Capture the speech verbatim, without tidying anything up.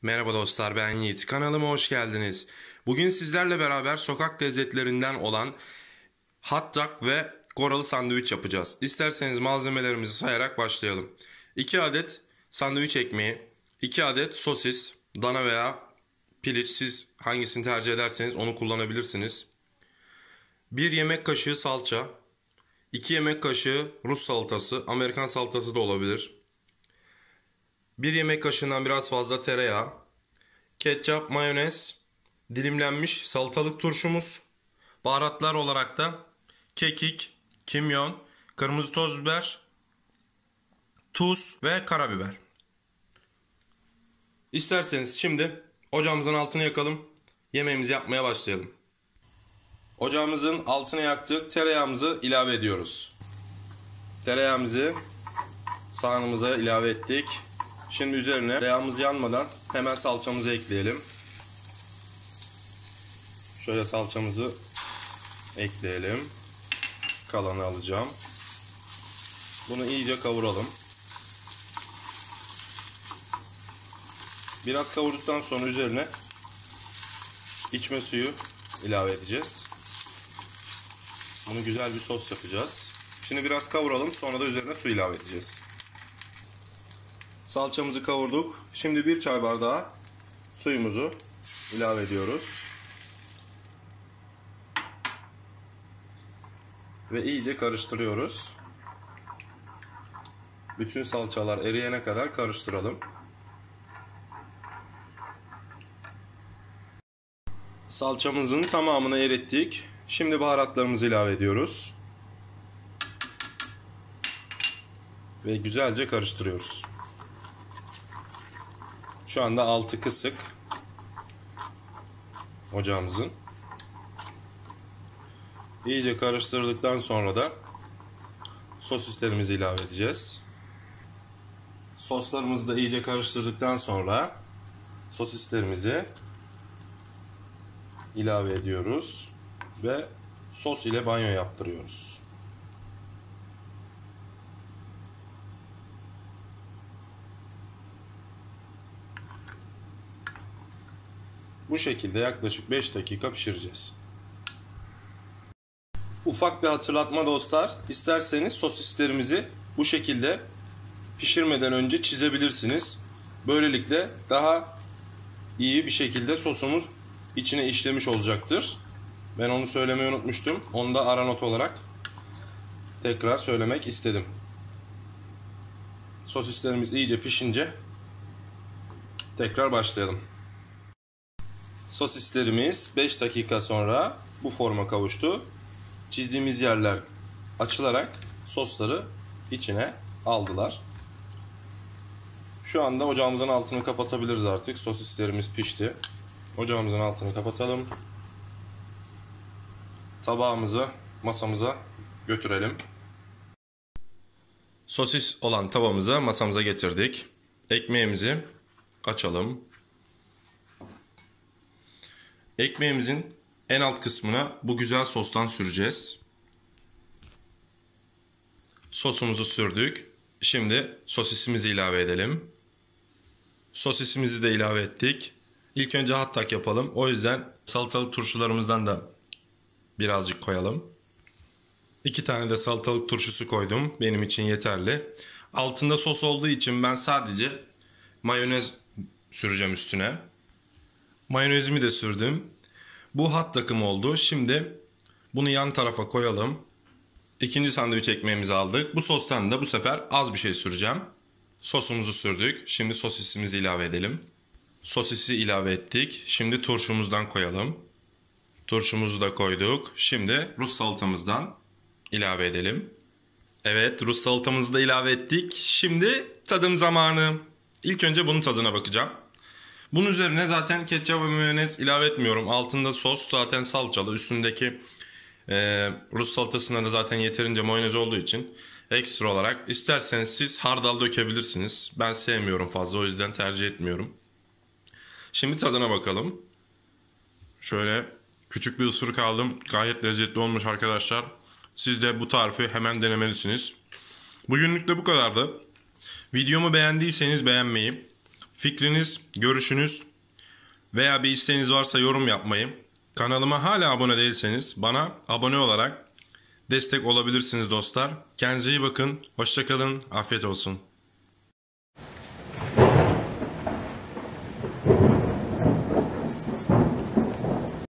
Merhaba dostlar, ben Yiğit. Kanalıma hoş geldiniz. Bugün sizlerle beraber sokak lezzetlerinden olan hot dog ve koralı sandviç yapacağız. İsterseniz malzemelerimizi sayarak başlayalım. iki adet sandviç ekmeği, iki adet sosis, dana veya piliç, siz hangisini tercih ederseniz onu kullanabilirsiniz. bir yemek kaşığı salça, iki yemek kaşığı Rus salatası, Amerikan salatası da olabilir. bir yemek kaşığından biraz fazla tereyağı, ketçap, mayonez, dilimlenmiş salatalık turşumuz, baharatlar olarak da kekik, kimyon, kırmızı toz biber, tuz ve karabiber. İsterseniz şimdi ocağımızın altını yakalım, yemeğimizi yapmaya başlayalım. Ocağımızın altını yaktık, tereyağımızı ilave ediyoruz. Tereyağımızı sahanımıza ilave ettik. Şimdi üzerine tereyağımız yanmadan hemen salçamızı ekleyelim. Şöyle salçamızı ekleyelim. Kalanı alacağım. Bunu iyice kavuralım. Biraz kavurduktan sonra üzerine içme suyu ilave edeceğiz. Bunu güzel bir sos yapacağız. Şimdi biraz kavuralım, sonra da üzerine su ilave edeceğiz. Salçamızı kavurduk. Şimdi bir çay bardağı suyumuzu ilave ediyoruz. Ve iyice karıştırıyoruz. Bütün salçalar eriyene kadar karıştıralım. Salçamızın tamamını erittik. Şimdi baharatlarımızı ilave ediyoruz. Ve güzelce karıştırıyoruz. Şu anda altı kısık ocağımızın. İyice karıştırdıktan sonra da sosislerimizi ilave edeceğiz. Soslarımızı da iyice karıştırdıktan sonra sosislerimizi ilave ediyoruz ve sos ile banyo yaptırıyoruz. Bu şekilde yaklaşık beş dakika pişireceğiz. Ufak bir hatırlatma dostlar. İsterseniz sosislerimizi bu şekilde pişirmeden önce çizebilirsiniz. Böylelikle daha iyi bir şekilde sosumuz içine işlemiş olacaktır. Ben onu söylemeyi unutmuştum. Onu da ara not olarak tekrar söylemek istedim. Sosislerimiz iyice pişince tekrar başlayalım. Sosislerimiz beş dakika sonra bu forma kavuştu. Çizdiğimiz yerler açılarak sosları içine aldılar. Şu anda ocağımızın altını kapatabiliriz artık. Sosislerimiz pişti. Ocağımızın altını kapatalım. Tabağımızı masamıza götürelim. Sosis olan tabağımızı masamıza getirdik. Ekmeğimizi açalım. Ekmeğimizin en alt kısmına bu güzel sostan süreceğiz. Sosumuzu sürdük. Şimdi sosisimizi ilave edelim. Sosisimizi de ilave ettik. İlk önce hot dog yapalım. O yüzden salatalık turşularımızdan da birazcık koyalım. İki tane de salatalık turşusu koydum. Benim için yeterli. Altında sos olduğu için ben sadece mayonez süreceğim üstüne. Mayonezimi de sürdüm. Bu hot dog'ım oldu. Şimdi bunu yan tarafa koyalım. İkinci sandviç ekmeğimizi aldık. Bu sostan da bu sefer az bir şey süreceğim. Sosumuzu sürdük. Şimdi sosisimizi ilave edelim. Sosisi ilave ettik. Şimdi turşumuzdan koyalım. Turşumuzu da koyduk. Şimdi Rus salatamızdan ilave edelim. Evet, Rus salatamızı da ilave ettik. Şimdi tadım zamanı. İlk önce bunun tadına bakacağım. Bunun üzerine zaten ketçap ve mayonez ilave etmiyorum. Altında sos zaten salçalı. Üstündeki e, Rus salatasında da zaten yeterince mayonez olduğu için ekstra olarak isterseniz siz hardal dökebilirsiniz. Ben sevmiyorum fazla, o yüzden tercih etmiyorum. Şimdi tadına bakalım. Şöyle küçük bir ısırık aldım. Gayet lezzetli olmuş arkadaşlar. Siz de bu tarifi hemen denemelisiniz. Bugünlük de bu kadardı. Videomu beğendiyseniz beğenmeyi, Fikriniz, görüşünüz veya bir isteğiniz varsa yorum yapmayı, kanalıma hala abone değilseniz bana abone olarak destek olabilirsiniz dostlar. Kendinize iyi bakın, hoşça kalın, afiyet olsun.